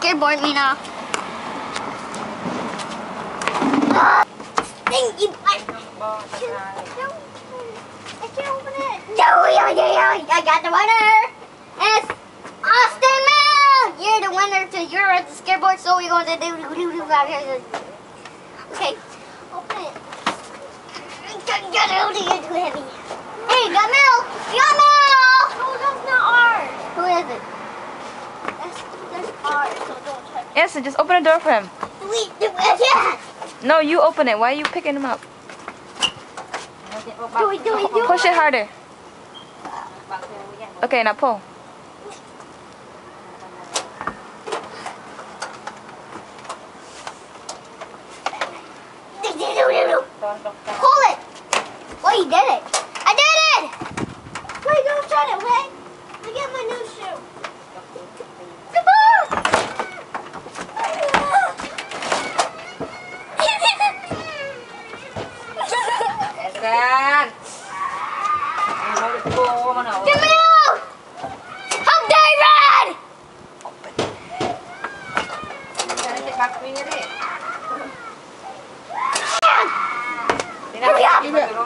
skateboard me now. Thank you. I can't open it. No, I got the winner. It's Austin Mills. You're the winner because you're at the skateboard, so we're going to do out here. Okay, open it. It's too heavy. Hey, you got milk. You got milk. No, that's not ours. Who is it? That's ours, so don't touch it. Yes, just open the door for him. Yeah. No, you open it. Why are you picking him up? Do it. Push it harder. Okay, now pull. Pull it. Oh, you did it. I did it. Wait, don't shut it. Wait. I get my new shoe. Get me out! Help David! Hurry up!